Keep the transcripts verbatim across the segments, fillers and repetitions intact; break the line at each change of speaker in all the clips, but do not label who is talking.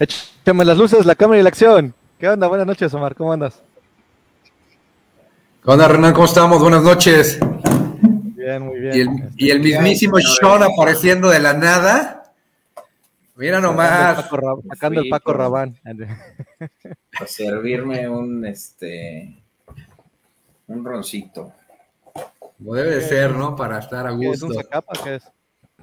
Échame las luces, la cámara y la acción. ¿Qué onda? Buenas noches, Omar. ¿Cómo andas?
¿Qué onda, Renan? ¿Cómo estamos? Buenas noches.
Bien, muy bien.
Y el,
Este,
y el mismísimo Sean apareciendo de la nada. Mira nomás.
Paco Rab- sacando el Paco Rabán.
Para servirme un, este, un roncito.
Como debe de ser, ¿no? Para estar a
¿Qué es un
gusto.
zacapa? ¿Qué es?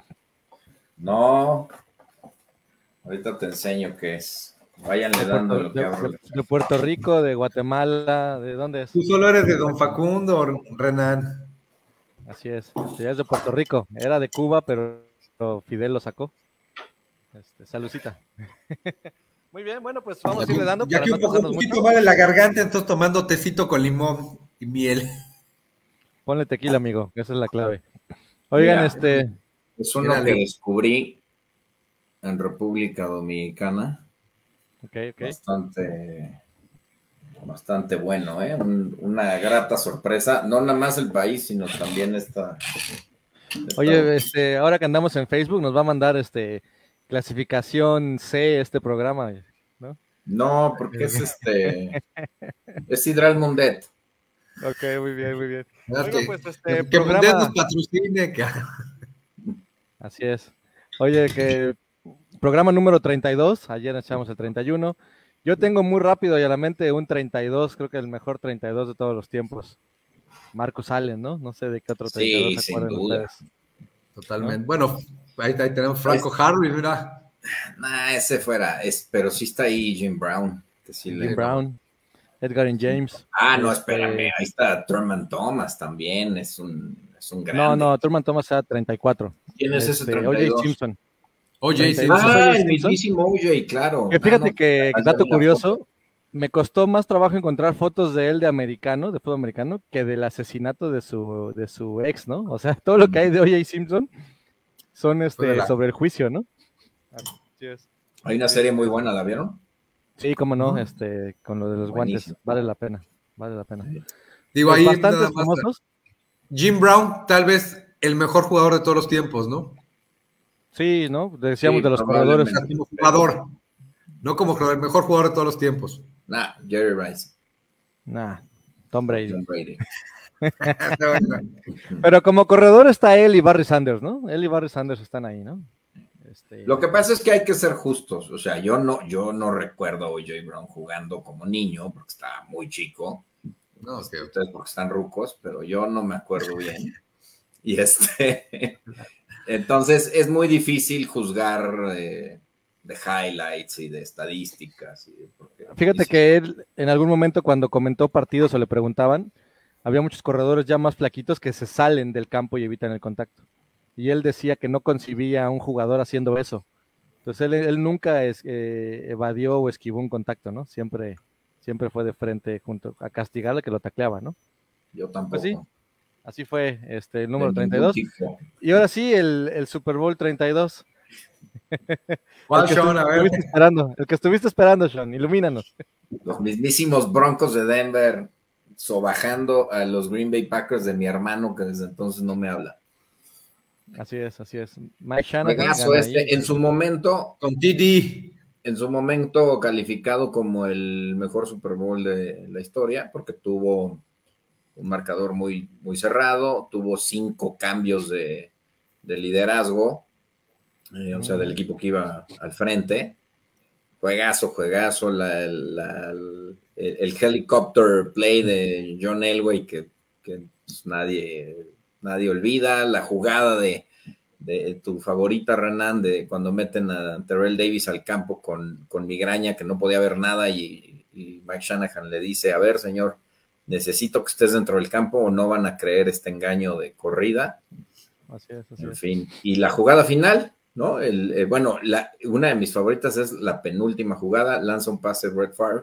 No, ahorita te enseño qué es. Váyanle
De
dando
Puerto,
lo que
de-
abro.
de- de Puerto Rico, de Guatemala, ¿de dónde es?
Tú solo eres de Don Facundo, Renan.
Así es. Este, ya es de Puerto Rico. Era de Cuba, pero pero Fidel lo sacó. Este, saludcita. Muy bien, bueno, pues vamos a irle dando
Ya
para
que
no
un poco- un
pasarnos
poquito
mucho.
mal en la garganta, entonces tomando tecito con limón y miel.
Ponle tequila, amigo, que esa es la clave. Oigan,
Mira,
este,
Es uno
Mírale.
que descubrí en República Dominicana.
ok, ok.
Bastante, bastante bueno, ¿eh? Un- una grata sorpresa. No nada más el país, sino también esta. esta-
Oye, este, ahora que andamos en Facebook, nos va a mandar este clasificación C este programa, ¿no?
No, porque es este. Es Hidral Mundet.
Ok, muy bien, muy bien.
¿Verdad?
Oiga,
Que,
pues
que,
este
que Mundet
programa,
nos patrocine. Que...
así es. Oye, que programa número treinta y dos, ayer echamos el treinta y uno. Yo tengo muy rápido y a la mente un treinta y dos, creo que el mejor treinta y dos de todos los tiempos. Marcus Allen, ¿no? No sé de qué otro treinta y dos
Sí,
se
sin
acuerdan
duda.
ustedes.
Totalmente. Bueno, ahí, ahí tenemos Franco Harris, mira.
Nah, ese fuera. Es, pero sí está ahí Jim Brown. Que sí
Jim
le-
Brown, Edgar and James.
Ah, no,
este,
espérame. Ahí está Truman Thomas también. Es un, es un
No,
grande.
no, Turman Thomas era treinta y cuatro.
¿Quién es ese
Este,
treinta y
O J
dos?
Simpson.
Oye,
treinta y
sí,
dos es
Ah,
O J
el
Simpson.
mismísimo O J, claro.
Que
Ah,
fíjate
no,
que,
ya
dato
vi la
curioso,
foto.
me costó más trabajo encontrar fotos de él de americano, de fútbol americano, que del asesinato de su, de su ex, ¿no? O sea, todo lo que hay de O J Simpson son este,
la-
sobre el juicio, ¿no? Así es.
Hay una serie muy buena, ¿la vieron?
Sí, cómo no,
Ujú.
este, con lo de los
Buenísimo.
guantes, vale la pena, vale la pena.
Digo,
Pues
ahí
bastantes
nada más.
famosos,
Jim Brown, tal vez el mejor jugador de todos los tiempos, ¿no?
sí, ¿no? Decíamos
Sí,
de los
O
corredores.
sea, como jugador. No como jugador, el mejor jugador de todos los tiempos.
Nah, Jerry Rice.
Nah, Tom Brady.
Tom Brady.
Pero como corredor está él y Barry Sanders, ¿no? Él y Barry Sanders están ahí, ¿no? Este,
Lo que pasa es que hay que ser justos. O sea, yo no, yo no recuerdo a O J Brown jugando como niño, porque estaba muy chico.
No, ok.
Ustedes porque están rucos, pero yo no me acuerdo bien. Y este. Entonces es muy difícil juzgar eh, de highlights y de estadísticas. Y de- porque-
Fíjate
y sí.
que él en algún momento cuando comentó partidos o le preguntaban, había muchos corredores ya más flaquitos que se salen del campo y evitan el contacto. Y él decía que no concibía a un jugador haciendo eso. Entonces él, él nunca es, eh, evadió o esquivó un contacto, ¿no? Siempre, siempre fue de frente junto a castigarle que lo tacleaba, ¿no?
Yo tampoco.
Pues sí, así fue este, el número
De
treinta y
ningún
dos.
tipo.
Y ahora sí, el, el Super Bowl treinta y dos.
¿Cuál,
El que
Sean? A ver.
estuviste esperando, el que estuviste esperando, Sean, ilumínanos.
Los mismísimos Broncos de Denver sobajando a los Green Bay Packers de mi hermano que desde entonces no me habla.
Así es, así es. Mike Shanahan
Juegazo
gana
este,
ahí.
en su momento,
Con T D.
en su momento calificado como el mejor Super Bowl de la historia, porque tuvo un marcador muy, muy cerrado, tuvo cinco cambios de, de liderazgo, eh, o sea, del equipo que iba al frente. Juegazo, juegazo, la, la, el, el helicopter play de John Elway que, que pues, nadie, nadie olvida, la jugada de, de tu favorita, Renan, de cuando meten a Terrell Davis al campo con, con migraña, que no podía ver nada, y, y Mike Shanahan le dice, a ver, señor, necesito que estés dentro del campo o no van a creer este engaño de corrida.
Así es, así
En
es.
fin, y la jugada final, ¿no? El, eh, bueno, la, una de mis favoritas es la penúltima jugada, lanza un pase Brett Favre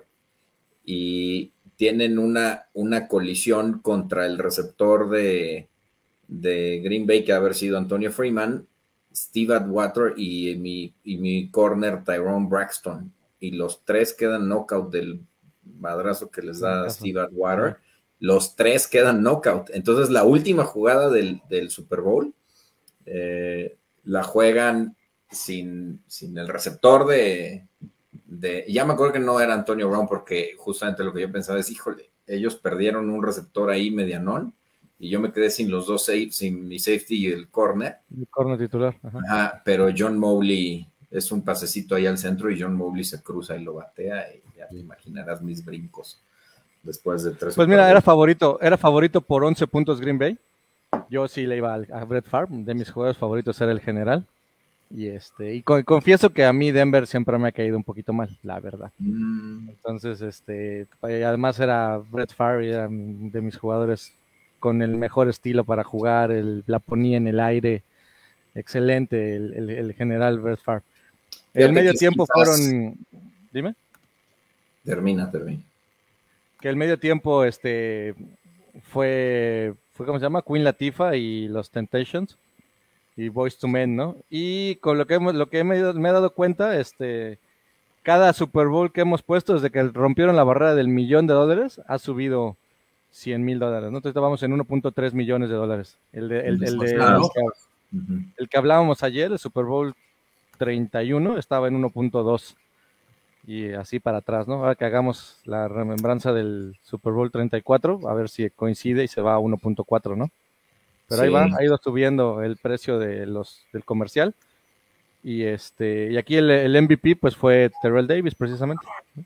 y tienen una, una colisión contra el receptor de, de Green Bay, que ha haber sido Antonio Freeman, Steve Atwater y mi, y mi corner Tyrone Braxton, y los tres quedan knockout del madrazo que les da Steve Atwater. Los tres quedan knockout. Entonces la última jugada del, del Super Bowl eh, la juegan sin, sin el receptor de, de, ya me acuerdo que no era Antonio Brown, porque justamente lo que yo pensaba es, híjole, ellos perdieron un receptor ahí medianón, y yo me quedé sin los dos safe, sin mi safety y el corner.
El corner titular. Ajá.
Ajá, pero John Mowley es un pasecito ahí al centro y John Mowley se cruza y lo batea, y ya te imaginarás mis brincos después de tres.
Pues mira, era favorito, era favorito por once puntos Green Bay. Yo sí le iba a Brett Favre, de mis jugadores favoritos era el general. Y este, y con, confieso que a mí Denver siempre me ha caído un poquito mal, la verdad. Mm. Entonces, este, además era Brett Favre, era de mis jugadores con el mejor estilo para jugar, el, la ponía en el aire, excelente el, el, el general Brett Favre. El medio tiempo quizás... fueron, dime.
Termina, termina.
Que el medio tiempo, este, fue, fue ¿cómo se llama? Queen Latifah y los Temptations. Y Boyz two Men, ¿no? Y con lo que hemos, lo que me, me he dado cuenta, este, cada Super Bowl que hemos puesto desde que rompieron la barrera del millón de dólares, ha subido cien mil dólares, ¿no? Entonces estábamos en uno punto tres millones de dólares. El de, el, el, de, el, de, el que hablábamos ayer, el Super Bowl treinta y uno, estaba en uno punto dos. Y así para atrás, ¿no? Ahora que hagamos la remembranza del Super Bowl treinta y cuatro, a ver si coincide y se va a uno punto cuatro, ¿no? Pero sí, ahí va, ha ido subiendo el precio de los del comercial. Y este y aquí el, el M V P pues fue Terrell Davis precisamente.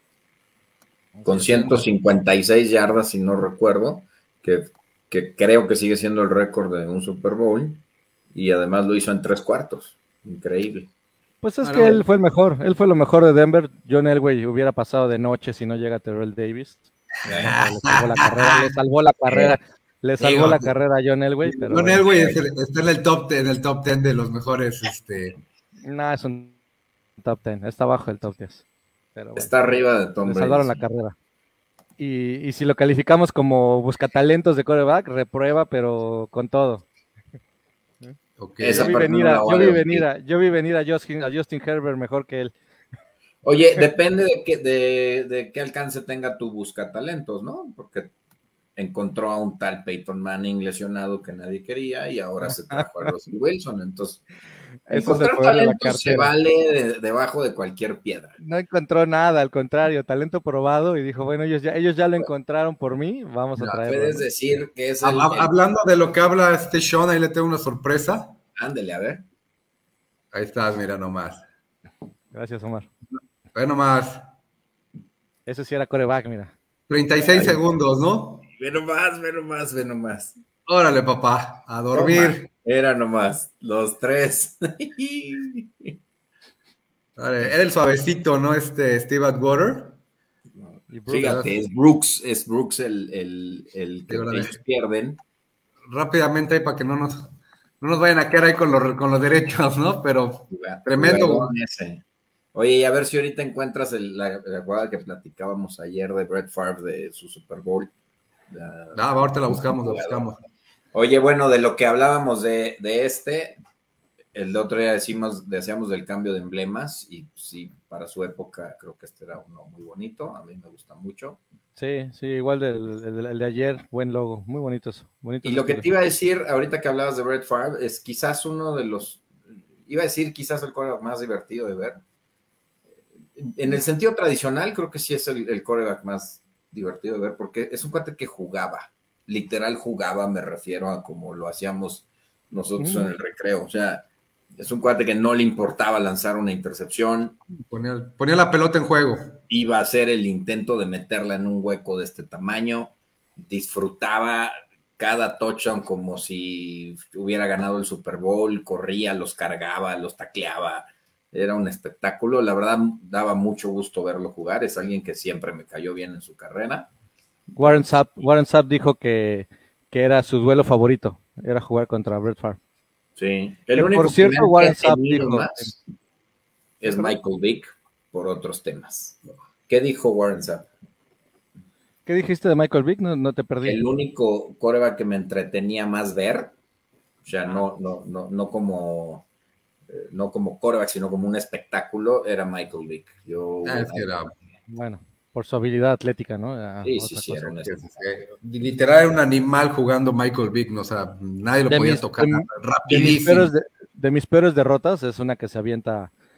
Con ciento cincuenta y seis yardas, si no recuerdo, que, que creo que sigue siendo el récord de un Super Bowl. Y además lo hizo en tres cuartos. Increíble.
Pues es ah, que no. él fue el mejor, él fue lo mejor de Denver. John Elway hubiera pasado de noche si no llega Terrell Davis. Le salvó la carrera, le salvó la carrera. Le salvó Digo, la carrera a John Elway. Pero
John Elway es el, está en el top en el top ten de los mejores. Este...
No, es un top ten, está abajo del top diez. Pero bueno,
está arriba de Tom
Brady. Le
Brady.
salvaron la carrera. Y, y si lo calificamos como buscatalentos de quarterback, reprueba, pero con todo. Okay. Yo, vi venir a, yo, vi venir a, yo vi venir a Justin, a Justin Herbert mejor que él.
Oye, depende de qué, de, de qué alcance tenga tu buscatalentos, ¿no? Porque encontró a un tal Peyton Manning lesionado que nadie quería y ahora se trajo a Russell Wilson. Entonces,
eso
encontrar talento se vale de, debajo de cualquier piedra.
No encontró nada, al contrario, talento probado y dijo, bueno, ellos ya, ellos ya lo encontraron por mí, vamos a no, traerlo.
Puedes decir que es
el, el... Hablando de lo que habla este Sean, ahí le tengo una sorpresa.
Ándele, a ver.
Ahí estás, mira nomás.
Gracias, Omar.
Ve nomás.
Eso sí era quarterback, mira.
treinta y seis Ay, segundos, ¿no?
Ve nomás, ve nomás, ve nomás.
Órale, papá, a dormir.
Toma. Era nomás, los tres.
Vale, era el suavecito, ¿no? Este Steve Atwater.
Fíjate, es Brooks, es Brooks el, el, el que ellos pierden.
Rápidamente ahí para que no nos, no nos vayan a quedar ahí con los, con los derechos, ¿no? Pero Juga, tremendo.
Ese. Oye, y a ver si ahorita encuentras el, la, la jugada que platicábamos ayer de Brett Favre de su Super Bowl.
La, ah, ahorita la buscamos, la buscamos.
Oye, bueno, de lo que hablábamos de, de este, el otro día decimos, decíamos del cambio de emblemas y sí, para su época creo que este era uno muy bonito, a mí me gusta mucho.
Sí, sí, igual del, el, el de ayer, buen logo, muy bonitos. bonitos
y lo que te iba a decir, ahorita que hablabas de Brett Favre, es quizás uno de los, iba a decir quizás el quarterback más divertido de ver. En el sentido tradicional creo que sí es el, el quarterback más divertido de ver porque es un cuate que jugaba. Literal jugaba, me refiero a como lo hacíamos nosotros mm. en el recreo. O sea, es un cuate que no le importaba lanzar una intercepción.
Ponía, ponía la pelota en juego.
Iba a hacer el intento de meterla en un hueco de este tamaño. Disfrutaba cada touchdown como si hubiera ganado el Super Bowl. Corría, los cargaba, los tacleaba. Era un espectáculo. La verdad, daba mucho gusto verlo jugar. Es alguien que siempre me cayó bien en su carrera.
Warren Sapp, Warren Sapp dijo que, que era su duelo favorito, era jugar contra Brett Favre.
Sí.
El que único por cierto, Warren Sapp dijo
más es Michael Vick por otros temas. ¿Qué dijo Warren Sapp?
¿Qué dijiste de Michael Vick? No, no te perdí.
El único quarterback que me entretenía más ver, o sea, no, no, no, no como eh, no como quarterback, sino como un espectáculo, era Michael Vick. Yo,
ah, es que era...
Bueno. Por su habilidad atlética, ¿no? A
sí, sí, sí. Era
literal era un animal jugando Michael Vick, ¿no? O sea, nadie lo de podía mis, tocar
de,
rapidísimo.
De mis, peores de, de mis peores derrotas es una que se avienta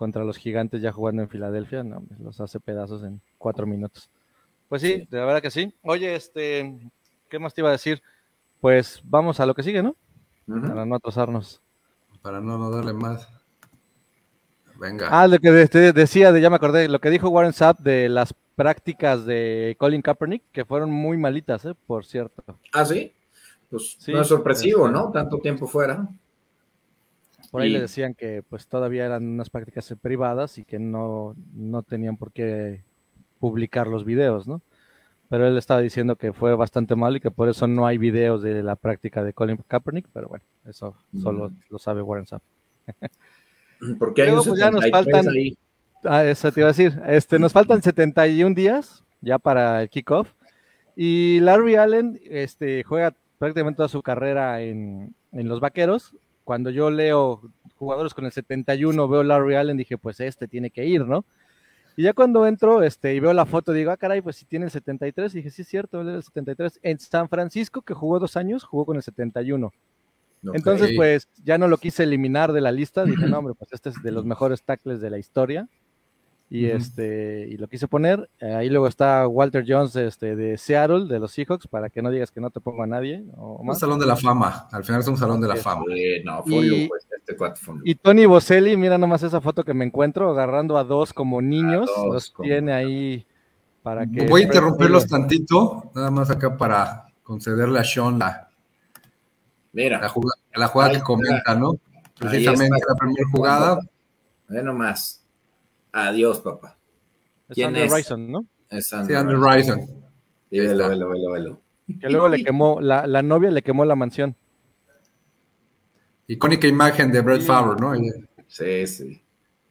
contra los Gigantes ya jugando en Filadelfia, no, los hace pedazos en cuatro minutos. Pues sí, sí, la verdad que sí. Oye, este, ¿qué más te iba a decir? Pues vamos a lo que sigue, ¿no? Uh-huh. Para no atrasarnos.
Para no, no darle más. Venga.
Ah, lo que de, decía, de, ya me acordé, lo que dijo Warren Sapp de las prácticas de Colin Kaepernick, que fueron muy malitas, ¿eh? Por cierto.
Ah, ¿sí? Pues sí, no es sorpresivo, es, ¿no? Tanto tiempo fuera.
Por ahí y... le decían que pues todavía eran unas prácticas privadas y que no, no tenían por qué publicar los videos, ¿no? Pero él estaba diciendo que fue bastante mal y que por eso no hay videos de la práctica de Colin Kaepernick, pero bueno, eso mm. solo lo sabe Warren Sapp.
Porque hay Luego, pues ya nos faltan, ahí.
Ah, eso te iba a decir, este, nos faltan setenta y un días ya para el kickoff y Larry Allen este, juega prácticamente toda su carrera en, en los Vaqueros. Cuando yo leo jugadores con el setenta y uno, veo Larry Allen, dije, pues este tiene que ir, ¿no? Y ya cuando entro este, y veo la foto, digo, ah, caray, pues si tiene el setenta y tres, y dije, sí es cierto, él era el setenta y tres. En San Francisco, que jugó dos años, jugó con el setenta y uno. Okay. Entonces, pues, ya no lo quise eliminar de la lista, dije, no, hombre, pues este es de los mejores tackles de la historia, y uh-huh. este, y lo quise poner. Eh, ahí luego está Walter Jones este, de Seattle, de los Seahawks, para que no digas que no te pongo a nadie. O más.
Un salón de la fama, al final es un salón okay. de la fama.
Eh, no, fue un lujo, este cuate fue un lujo.
Y Tony Boselli, mira nomás esa foto que me encuentro, agarrando a dos como niños, dos, los como... tiene ahí para que...
Voy a interrumpirlos tantito, nada más acá para concederle a Sean la...
Mira.
La jugada, la jugada que comenta, ¿no? Precisamente la primera jugada.
Ve nomás. Adiós, papá.
Es Andrew Rison, ¿no?
Es Andrew, sí, Andrew Rison.
Sí, velo, velo, velo, velo.
Que luego le quemó, la, la novia le quemó la mansión.
Icónica imagen de Brett sí. Favre, ¿no?
Sí, sí.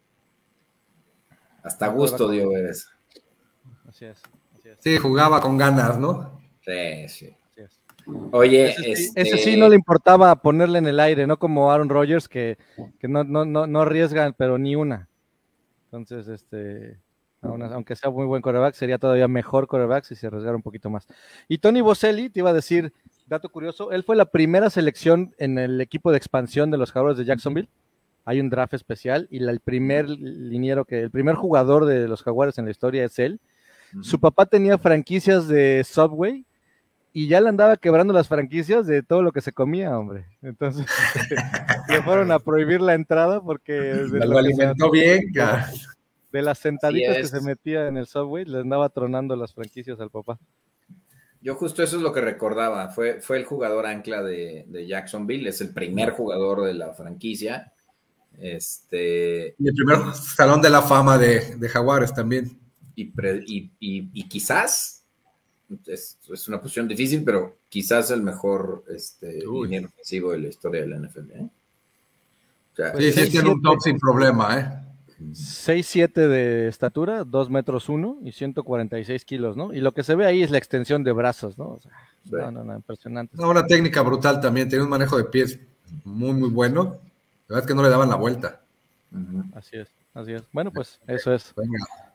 Hasta gusto dio ver eso.
Así es, así es.
Sí, jugaba con ganas, ¿no?
Sí, sí. Oye,
ese,
este...
ese sí no le importaba ponerle en el aire, no como Aaron Rodgers que, que no, no, no, no arriesgan, pero ni una. Entonces, este, aunque sea muy buen quarterback, sería todavía mejor quarterback si se arriesgara un poquito más. Y Tony Boselli, te iba a decir, dato curioso, él fue la primera selección en el equipo de expansión de los Jaguares de Jacksonville. Hay un draft especial y la, el primer liniero, que el primer jugador de los Jaguares en la historia es él. Uh-huh. Su papá tenía franquicias de Subway y ya le andaba quebrando las franquicias de todo lo que se comía, hombre. Entonces, le fueron a prohibir la entrada porque...
Lo, lo alimentó bien, cara.
De las sentaditas sí que se metía en el Subway, le andaba tronando las franquicias al papá.
Yo justo eso es lo que recordaba. Fue, fue el jugador ancla de, de Jacksonville, es el primer jugador de la franquicia. Este...
Y el primer salón de la fama de, de Jaguares también.
Y, pre, y, y, y quizás... Es, es una posición difícil, pero quizás el mejor este, liniero ofensivo de la historia de la N F L. ¿eh?
O sea, sí, sí, tiene un top sin problema. ¿eh?
seis siete de estatura, dos metros uno y ciento cuarenta y seis kilos, ¿no? Y lo que se ve ahí es la extensión de brazos, ¿no? O sea, sí. no, no, no, impresionante.
No, una técnica brutal también, tiene un manejo de pies muy, muy bueno. La verdad es que no le daban la vuelta.
Uh-huh. Así es, así es. Bueno, pues eso es. Venga.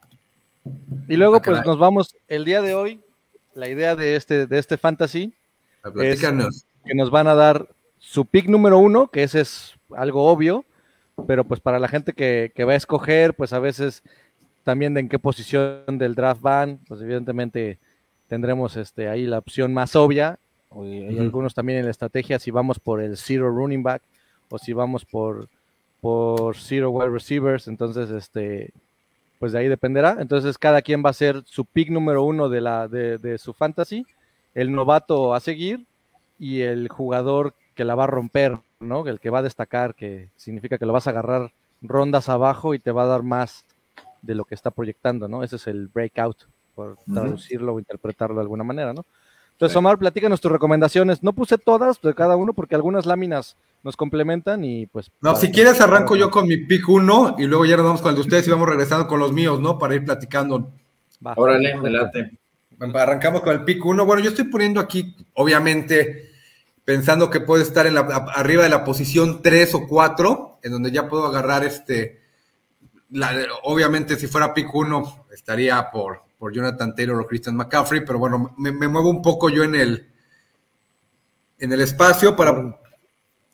Y luego, ah, pues nos vamos el día de hoy. La idea de este, de este fantasy es que nos van a dar su pick número uno, que ese es algo obvio, pero pues para la gente que, que va a escoger, pues a veces también de en qué posición del draft van, pues evidentemente tendremos este, ahí la opción más obvia, y hay uh-huh. algunos también en la estrategia si vamos por el zero running back o si vamos por, por zero wide receivers, entonces este... pues de ahí dependerá. Entonces cada quien va a ser su pick número uno de, la, de, de su fantasy, el novato a seguir y el jugador que la va a romper, ¿no? El que va a destacar, que significa que lo vas a agarrar rondas abajo y te va a dar más de lo que está proyectando, ¿no? Ese es el breakout, por uh-huh. traducirlo o interpretarlo de alguna manera, ¿no? Entonces, Omar, platícanos tus recomendaciones. No puse todas de cada uno porque algunas láminas nos complementan y pues...
No, si quieres arranco yo con mi pick uno y luego ya nos vamos con el de ustedes y vamos regresando con los míos, ¿no? Para ir platicando.
Va. Órale, adelante.
Arrancamos con el pick uno. Bueno, yo estoy poniendo aquí, obviamente, pensando que puede estar en la, arriba de la posición tres o cuatro, en donde ya puedo agarrar este... La, obviamente, si fuera pick uno, estaría por, por Jonathan Taylor o Christian McCaffrey, pero bueno, me, me muevo un poco yo en el, en el espacio para...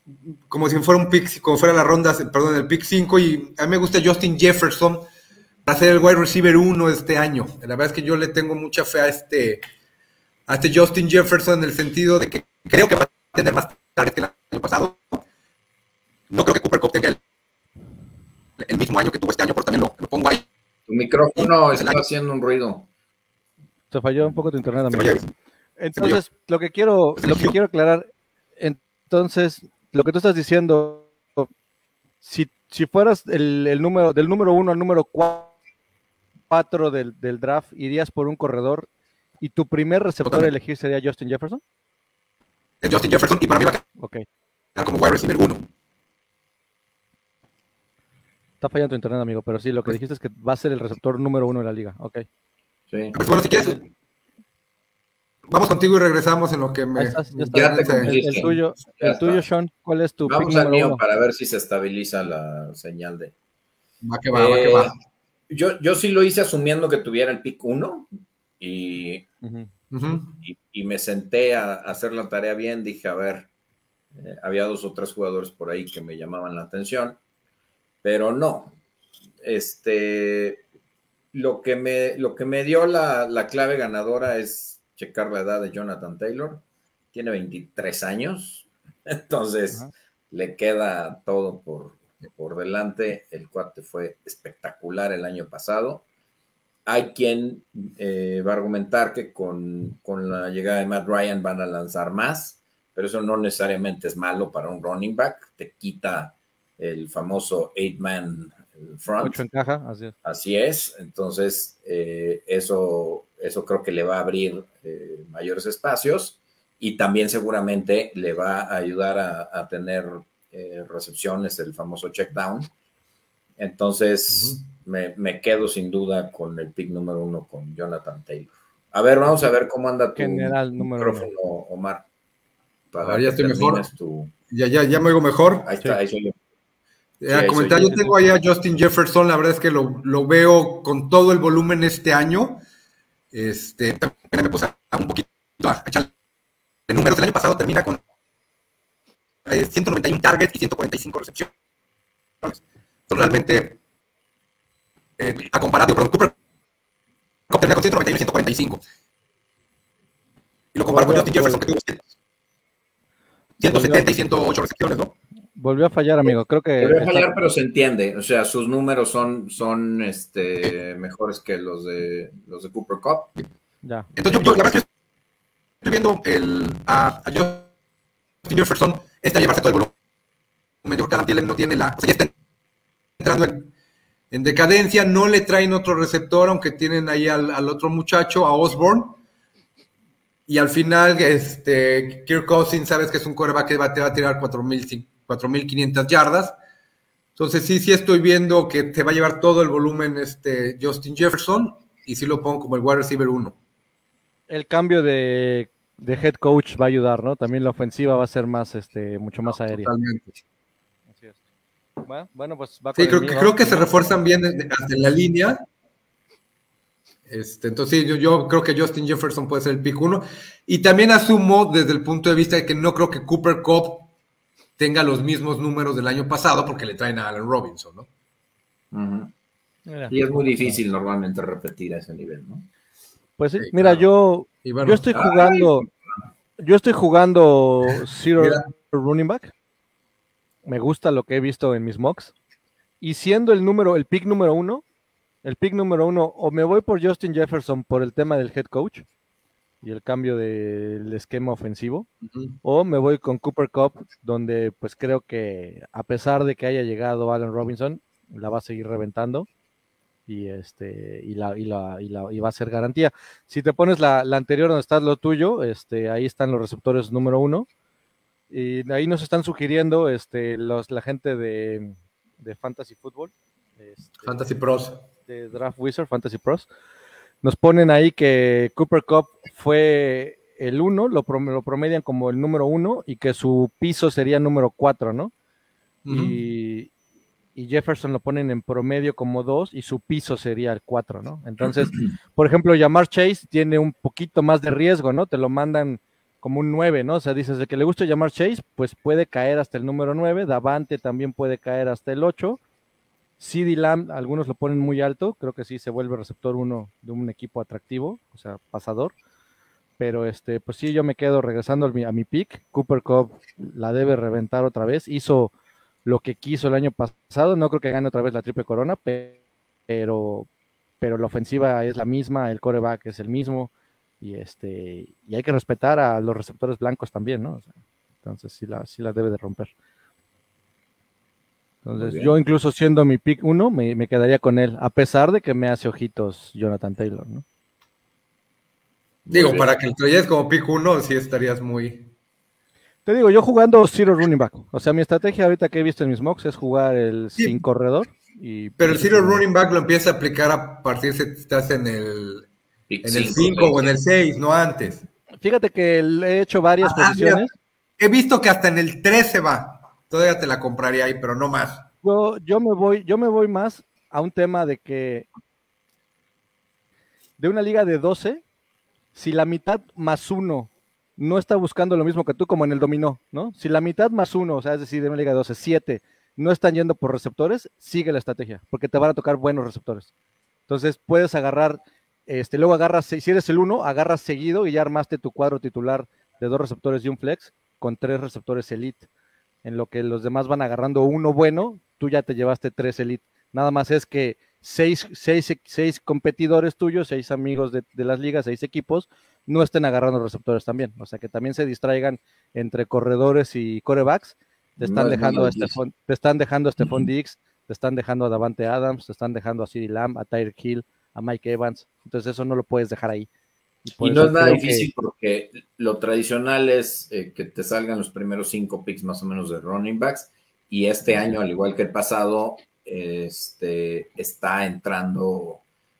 como si fuera un pick, como fuera la ronda, perdón, el pick cinco, y a mí me gusta Justin Jefferson para ser el wide receiver uno este año. La verdad es que yo le tengo mucha fe a este, a este Justin Jefferson en el sentido de que creo que va a tener más targets que el año pasado. No creo que Cooper Kupp tenga el, el mismo año que tuvo este año, pero también lo, lo pongo ahí.
Tu micrófono está haciendo un ruido.
Se falló un poco tu internet, amigo. Entonces, lo que quiero, lo que quiero aclarar, entonces, lo que tú estás diciendo, si, si fueras el, el número, del número uno al número cuatro del, del draft, irías por un corredor y tu primer receptor a elegir sería Justin Jefferson.
Es Justin Jefferson y para mí va a
okay.
quedar como wide receiver uno.
Está fallando tu internet, amigo, pero sí, lo que dijiste es que va a ser el receptor número uno de la liga. Ok.
Sí. Pues bueno, si quieres, vamos contigo y regresamos en lo que me...
Estás, ya está. Ya te el, el tuyo, ya el tuyo Sean, ¿cuál es tu
Vamos
pick
al
número
mío
uno?
para ver si se estabiliza la señal de...
Va que va, eh, va que va.
Yo, yo sí lo hice asumiendo que tuviera el pick uno y,
uh-huh.
y, y me senté a, a hacer la tarea bien. Dije, a ver, eh, había dos o tres jugadores por ahí que me llamaban la atención, pero no. Este, lo que me, lo que me dio la, la clave ganadora es checar la edad de Jonathan Taylor. Tiene veintitrés años, entonces uh-huh. le queda todo por, por delante. El cuate fue espectacular el año pasado. Hay quien eh, va a argumentar que con, con la llegada de Matt Ryan van a lanzar más, pero eso no necesariamente es malo para un running back. Te quita el famoso eight-man front.
Ocho en caja, así es.
Así es. Entonces, eh, eso, eso creo que le va a abrir eh, mayores espacios y también seguramente le va a ayudar a, a tener eh, recepciones, el famoso check down. Entonces, uh-huh. me, me quedo sin duda con el pick número uno con Jonathan Taylor. A ver, vamos a ver cómo anda tu
General,
micrófono, uno. Omar.
Para ya estoy mejor. Tu... Ya, ya, ya me oigo mejor.
Ahí está, sí. ahí soy yo.
Sí, a comentar, yo tengo ahí a Justin Jefferson, la verdad es que lo, lo veo con todo el volumen este año. Este, me puse un poquito a echar el número del año pasado, termina con eh, ciento noventa y uno targets y ciento cuarenta y cinco recepciones. Son realmente, eh, a comparado con Cooper, termina con ciento noventa y uno y ciento cuarenta y cinco. Y lo comparo con Justin Jefferson, que tuvo ciento setenta y ciento ocho recepciones, ¿no?
Volvió a fallar, amigo. Creo que.
Volvió a fallar, está... pero se entiende. O sea, sus números son, son este, mejores que los de los de Cooper Kupp.
Ya.
Entonces, yo, yo la verdad es que estoy viendo el, a, a Justin Jefferson este a llevarse todo el volumen. Yo creo que no tiene la. O sea, ya está entrando en, en decadencia. No le traen otro receptor, aunque tienen ahí al, al otro muchacho, a Osborne. Y al final, este, Kirk Cousins, sabes que es un quarterback que va, te va a tirar cuatro mil quinientas yardas. Entonces sí, sí estoy viendo que te va a llevar todo el volumen este Justin Jefferson y sí lo pongo como el wide receiver uno.
El cambio de, de head coach va a ayudar, ¿no? También la ofensiva va a ser más, este, mucho más no, aérea.
Totalmente.
Así es. Bueno, bueno, pues va con
Sí, creo,
mío,
creo que se refuerzan bien hasta en la línea. Este, entonces yo, yo creo que Justin Jefferson puede ser el pick uno. Y también asumo desde el punto de vista de que no creo que Cooper Kupp tenga los mismos números del año pasado porque le traen a Allen Robinson, ¿no?
Uh-huh. Y es muy difícil normalmente repetir a ese nivel, ¿no?
Pues sí, sí mira, claro. yo, bueno, yo estoy jugando, ay. yo estoy jugando Zero mira. Running Back. Me gusta lo que he visto en mis mocks. Y siendo el número, el pick número uno, el pick número uno, o me voy por Justin Jefferson por el tema del head coach y el cambio del esquema ofensivo, uh-huh. o me voy con Cooper Kupp, donde pues creo que a pesar de que haya llegado Allen Robinson, la va a seguir reventando y este y la y la y la y va a ser garantía. Si te pones la, la anterior donde está lo tuyo, este ahí están los receptores número uno y ahí nos están sugiriendo este los la gente de, de Fantasy Football, este,
Fantasy Pros,
de Draft Wizard, Fantasy Pros. Nos ponen ahí que Cooper Kupp fue el uno, lo, prom lo promedian como el número uno y que su piso sería número cuatro, ¿no? Uh-huh. y, y Jefferson lo ponen en promedio como dos y su piso sería el cuatro, ¿no? Entonces, por ejemplo, Ja'Marr Chase tiene un poquito más de riesgo, ¿no? Te lo mandan como un nueve, ¿no? O sea, dices, de que le gusta llamar Chase, pues puede caer hasta el número nueve, Davante también puede caer hasta el ocho, CeeDee Lamb, algunos lo ponen muy alto, creo que sí se vuelve receptor uno de un equipo atractivo, o sea, pasador, pero este, pues sí, yo me quedo regresando a mi, a mi pick. Cooper Kupp la debe reventar otra vez, hizo lo que quiso el año pasado, no creo que gane otra vez la triple corona, pero, pero la ofensiva es la misma, el quarterback es el mismo, y este, y hay que respetar a los receptores blancos también, ¿no? O sea, entonces sí la, sí la debe de romper. Entonces, yo incluso siendo mi pick uno, me, me quedaría con él, a pesar de que me hace ojitos Jonathan Taylor, ¿no?
Digo, para que el trayes como pick uno, sí estarías muy...
Te digo, yo jugando zero running back. O sea, mi estrategia ahorita que he visto en mis mocks es jugar el sí, sin corredor. Y
pero el zero running back lo empieza a aplicar a partir si estás en el en el cinco o en el seis, no antes.
Fíjate que he hecho varias ah, posiciones.
Mira, he visto que hasta en el trece va. Todavía te la compraría ahí, pero no más.
Yo, yo me voy, yo me voy más a un tema de que de una liga de doce, si la mitad más uno no está buscando lo mismo que tú, como en el dominó, ¿no? Si la mitad más uno, o sea, es decir, de una liga de doce, siete, no están yendo por receptores, sigue la estrategia, porque te van a tocar buenos receptores. Entonces puedes agarrar, este, luego agarras, si eres el uno, agarras seguido y ya armaste tu cuadro titular de dos receptores y un flex con tres receptores elite. En lo que los demás van agarrando uno bueno, tú ya te llevaste tres elite. Nada más es que seis, seis, seis competidores tuyos, seis amigos de, de las ligas, seis equipos, no estén agarrando receptores también. O sea, que también se distraigan entre corredores y quarterbacks. Te están, no dejando, a Stephon, te están dejando a Stephon uh-huh. Diggs, te están dejando a Davante Adams, te están dejando a CeeDee Lamb, a Tyreek Hill, a Mike Evans. Entonces eso no lo puedes dejar ahí.
Y, y no es nada difícil que... porque lo tradicional es eh, que te salgan los primeros cinco picks más o menos de running backs, y este año, al igual que el pasado, este, está entrando,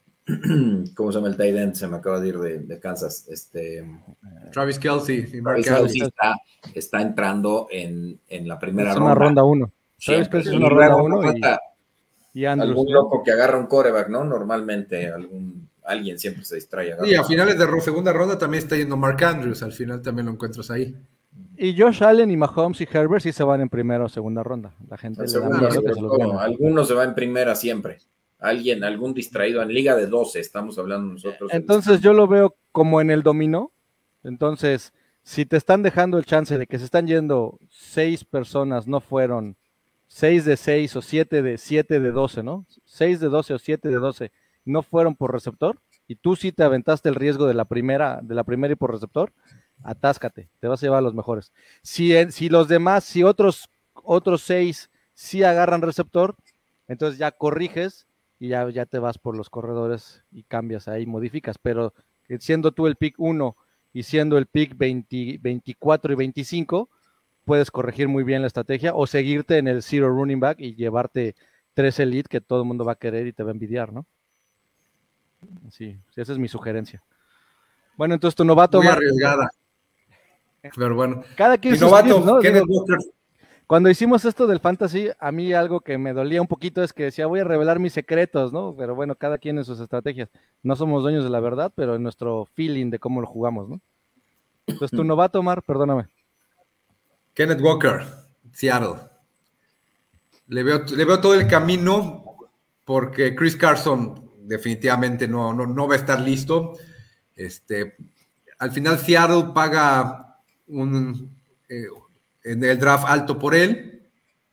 ¿cómo se llama el tight end? Se me acaba de ir de, de Kansas. Este,
Travis Kelce. Y
Travis Kelce está, está entrando en, en la primera
es
ronda.
Una ronda uno.
Travis Kelce es una ronda uno. Y, y Andrews, algún ¿no? loco que agarra un quarterback, ¿no? Normalmente algún... alguien siempre se distrae.
Y a finales de segunda ronda también está yendo Mark Andrews, al final también lo encuentras ahí.
Y Josh Allen y Mahomes y Herbert sí se van en primera o segunda ronda. La gente le da miedo que se los gane.
Algunos se va en primera siempre. Alguien, algún distraído en liga de doce, estamos hablando nosotros.
Entonces yo lo veo como en el dominó. Entonces, si te están dejando el chance de que se están yendo seis personas, no fueron seis de seis o siete de siete de doce, ¿no? seis de doce o siete de doce no fueron por receptor, y tú sí te aventaste el riesgo de la primera, de la primera y por receptor, atáscate, te vas a llevar a los mejores. Si, si los demás, si otros, otros seis sí agarran receptor, entonces ya corriges y ya, ya te vas por los corredores y cambias ahí, modificas, pero siendo tú el pick uno y siendo el pick veinte, veinticuatro y veinticinco, puedes corregir muy bien la estrategia o seguirte en el zero running back y llevarte tres elite que todo el mundo va a querer y te va a envidiar, ¿no? Sí, esa es mi sugerencia. Bueno, entonces tu novato...
Muy arriesgada. Pero bueno.
Cada quien
sus novato, tips, ¿no?
Digo, cuando hicimos esto del fantasy, a mí algo que me dolía un poquito es que decía, voy a revelar mis secretos, ¿no? Pero bueno, cada quien en sus estrategias. No somos dueños de la verdad, pero en nuestro feeling de cómo lo jugamos, ¿no? Entonces tu novato, Omar, perdóname.
Kenneth Walker, Seattle. Le veo, le veo todo el camino porque Chris Carson definitivamente no, no, no va a estar listo. Este, al final Seattle paga un, eh, en el draft alto por él.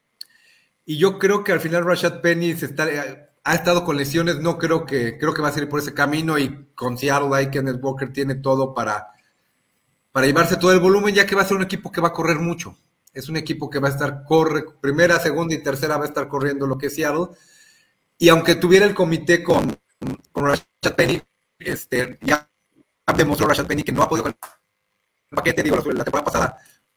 Y yo creo que al final Rashad Penny se está, ha estado con lesiones. No creo que, creo que va a seguir por ese camino, y con Seattle ahí Kenneth Walker tiene todo para, para llevarse todo el volumen, ya que va a ser un equipo que va a correr mucho. Es un equipo que va a estar, corre, primera, segunda y tercera va a estar corriendo lo que es Seattle. Y aunque tuviera el comité con, con Rashad Penny, este, ya demostró Rashad Penny que no ha podido con el paquete. Digo, la temporada pasada,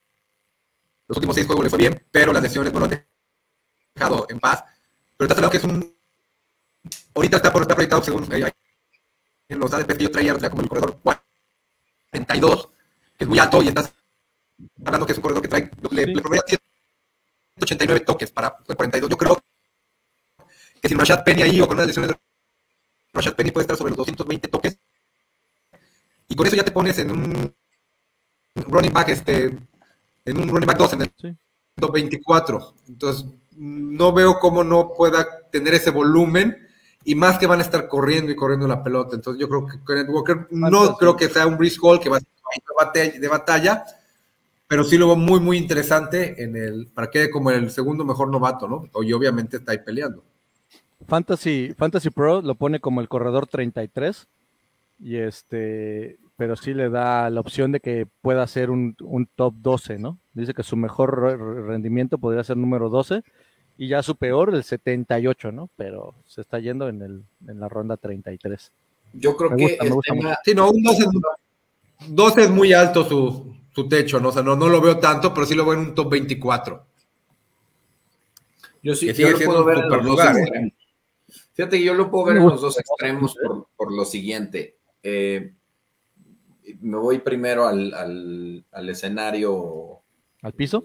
los últimos seis juegos le fue bien, pero las lesiones no lo han dejado en paz. Pero está hablando que es un... Ahorita está por estar proyectado según eh, en los A D P que yo traía, o sea, como el corredor cuarenta y dos, que es muy alto, y estás hablando que es un corredor que trae, le, le promedia ciento ochenta y nueve toques para cuarenta y dos. Yo creo que sin Rashad Penny ahí o con unas lesiones de Rashad Penny puede estar sobre los doscientos veinte toques, y con eso ya te pones en un running back, este, en un running back dos, en el
Sí.
top veinticuatro. Entonces, no veo cómo no pueda tener ese volumen, y más que van a estar corriendo y corriendo la pelota. Entonces, yo creo que Kenneth Walker, no
Fantasy.
creo que sea un Breece Hall que va a ser de batalla, de batalla, pero sí lo veo muy, muy interesante en el, para que quede como el segundo mejor novato, ¿no? Y obviamente está ahí peleando.
Fantasy, Fantasy Pro lo pone como el corredor treinta y tres, y este, pero sí le da la opción de que pueda ser un, un top doce, ¿no? Dice que su mejor re- rendimiento podría ser número doce, y ya su peor el setenta y ocho, ¿no? Pero se está yendo en, el, en la ronda treinta y tres.
Yo creo
Me
que
gusta, me
el
gusta
tema,
Sí, no, un doce, doce es muy alto su, su techo, ¿no? O sea, no, no lo veo tanto, pero sí lo veo en un top veinticuatro.
yo sí,
Que
yo
sigue
lo
siendo
puedo
un
ver en
super
los
lugar,
dos
¿eh?
extremos. Fíjate que yo lo puedo ver
Me
en
gusta.
los dos extremos por, por lo siguiente. Eh, me voy primero al, al, al escenario,
¿Al piso?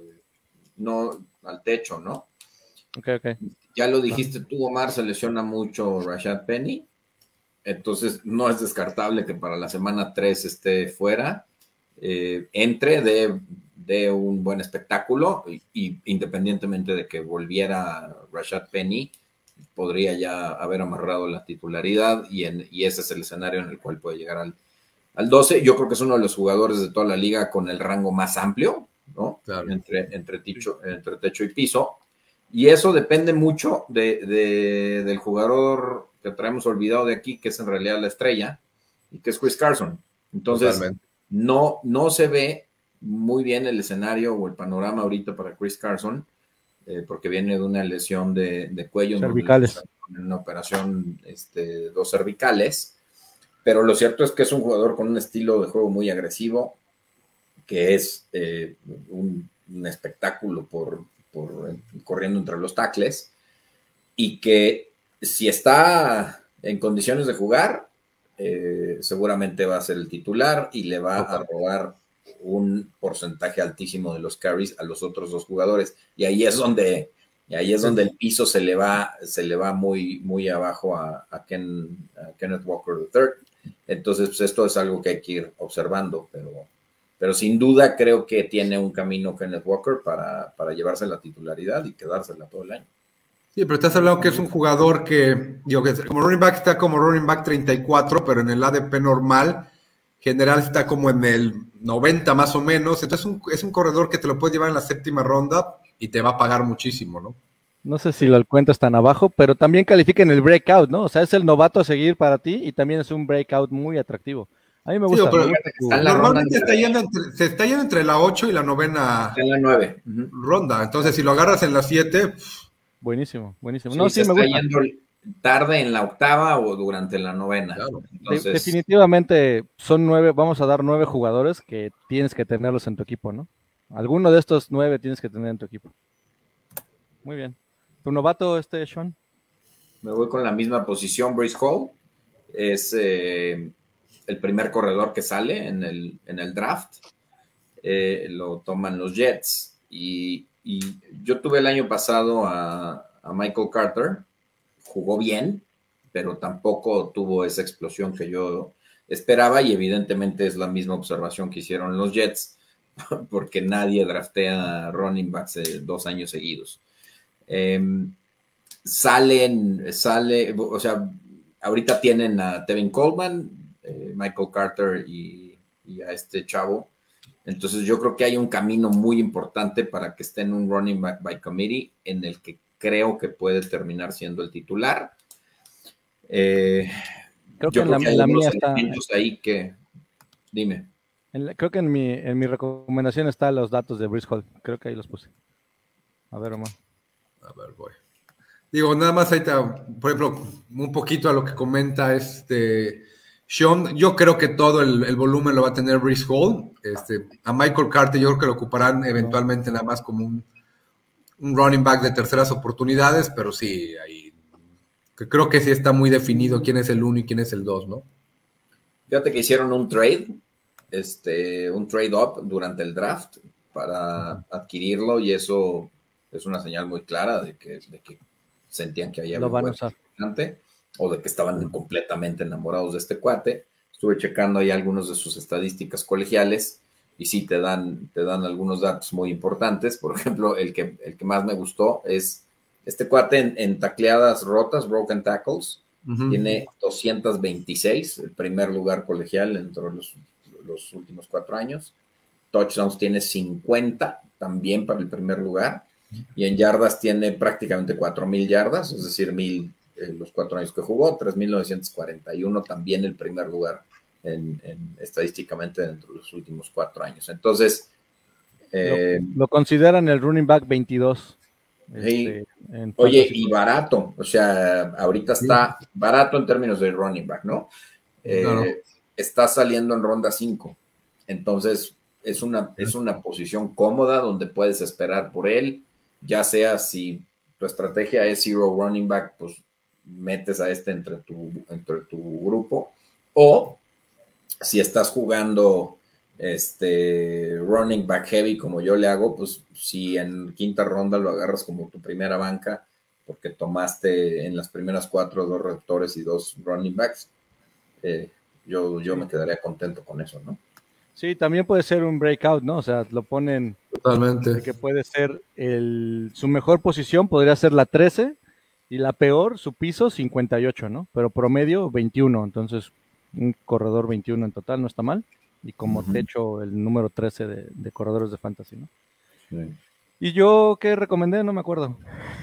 no al techo, ¿no?
Ok, ok.
Ya lo dijiste tú, Omar, se lesiona mucho Rashad Penny, entonces no es descartable que para la semana tres esté fuera, eh, entre de, de un buen espectáculo, y, y independientemente de que volviera Rashad Penny, podría ya haber amarrado la titularidad, y, en, y ese es el escenario en el cual puede llegar al, al doce. Yo creo que es uno de los jugadores de toda la liga con el rango más amplio, ¿no?
Claro.
Entre, entre, ticho, entre techo y piso. Y eso depende mucho de, de, del jugador que traemos olvidado de aquí, que es en realidad la estrella, y que es Chris Carson. Entonces, no, no se ve muy bien el escenario o el panorama ahorita para Chris Carson, eh, porque viene de una lesión de, de cuello,
Cervicales.
en una operación, este, dos cervicales. Pero lo cierto es que es un jugador con un estilo de juego muy agresivo, que es eh, un, un espectáculo por, por corriendo entre los tackles, y que si está en condiciones de jugar, eh, seguramente va a ser el titular y le va a robar un porcentaje altísimo de los carries a los otros dos jugadores. Y ahí es donde, y ahí es donde el piso se le va, se le va muy, muy abajo a, a, Ken, a Kenneth Walker tercero. Entonces, pues esto es algo que hay que ir observando, pero, pero sin duda creo que tiene un camino Kenneth Walker para, para llevarse la titularidad y quedársela todo el año.
Sí, pero estás hablando que es un jugador que, digo, que como running back está como running back treinta y cuatro, pero en el A D P normal, general está como en el noventa más o menos. Entonces es un, es un corredor que te lo puedes llevar en la séptima ronda y te va a pagar muchísimo, ¿no?
No sé si lo encuentras tan abajo, pero también califica en el breakout, ¿no? O sea, es el novato a seguir para ti, y también es un breakout muy atractivo. A mí me gusta.
Sí, pero
me gusta tu...
normalmente está yendo entre, se está yendo entre la ocho y la novena
está en la nueve. Uh-huh.
ronda. Entonces, si lo agarras en la siete...
Buenísimo, buenísimo.
Sí,
no,
sí,
sí, me gusta.
Yendo tarde en la octava o durante la novena.
Claro.
Entonces...
De- definitivamente son nueve, vamos a dar nueve jugadores que tienes que tenerlos en tu equipo, ¿no? Alguno de estos nueve tienes que tener en tu equipo. Muy bien. ¿Tu novato, este, Sean?
Me voy con la misma posición. Breece Hall es eh, el primer corredor que sale en el, en el draft. Eh, lo toman los Jets. Y, y yo tuve el año pasado a, a Michael Carter. Jugó bien, pero tampoco tuvo esa explosión que yo esperaba, y evidentemente es la misma observación que hicieron los Jets, porque nadie draftea running backs eh, dos años seguidos. Eh, salen, sale, o sea, ahorita tienen a Tevin Coleman, eh, Michael Carter y, y a este chavo. Entonces yo creo que hay un camino muy importante para que esté en un running back by committee, en el que creo que puede terminar siendo el titular. Eh,
creo
yo
que
creo
en
que
la,
hay
la
unos
mía está...
elementos ahí que... Dime.
En la, creo que en mi, en mi recomendación están los datos de Breece Hall. Creo que ahí los puse. A ver, Omar.
A ver, voy. Digo, nada más ahí está, por ejemplo, un poquito a lo que comenta este Sean. Yo creo que todo el, el volumen lo va a tener Breece Hall. Este, a Michael Carter yo creo que lo ocuparán eventualmente nada más como un, un running back de terceras oportunidades, pero sí, ahí que creo que sí está muy definido quién es el uno y quién es el dos, ¿no?
Fíjate que hicieron un trade, este, un trade up durante el draft para adquirirlo, y eso es una señal muy clara de que, de que sentían que había
lo
un
van a
buen
usar,
o de que estaban completamente enamorados de este cuate. Estuve checando ahí algunos de sus estadísticas colegiales y sí te dan, te dan algunos datos muy importantes. Por ejemplo, el que, el que más me gustó es este cuate en, en tacleadas rotas, broken tackles, uh-huh. Tiene doscientos veintiséis, el primer lugar colegial entre los, los últimos cuatro años. Touchdowns tiene cincuenta, también para el primer lugar, y en yardas tiene prácticamente cuatro mil yardas, es decir, mil eh, los cuatro años que jugó, tres mil novecientos cuarenta y uno, también el primer lugar en, en, estadísticamente dentro de los últimos cuatro años. Entonces,
eh, lo, lo consideran el running back veintidós.
Sí. Este, oye, y barato, o sea, ahorita está barato en términos de running back, ¿no? Eh, no, no. Está saliendo en ronda cinco, entonces es una, es una posición cómoda donde puedes esperar por él, ya sea si tu estrategia es zero running back, pues metes a este entre tu, entre tu grupo, o si estás jugando este running back heavy como yo le hago, pues si en quinta ronda lo agarras como tu primera banca porque tomaste en las primeras cuatro dos receptores y dos running backs, eh, yo, yo me quedaría contento con eso, ¿no?
Sí, también puede ser un breakout, ¿no? O sea, lo ponen
totalmente,
que puede ser el, su mejor posición podría ser la trece y la peor, su piso cincuenta y ocho, ¿no? Pero promedio veintiuno, entonces un corredor veintiuno en total, no está mal. Y como uh-huh. techo el número trece de, de corredores de fantasy, ¿no? Sí. Y yo, ¿qué recomendé? No me acuerdo.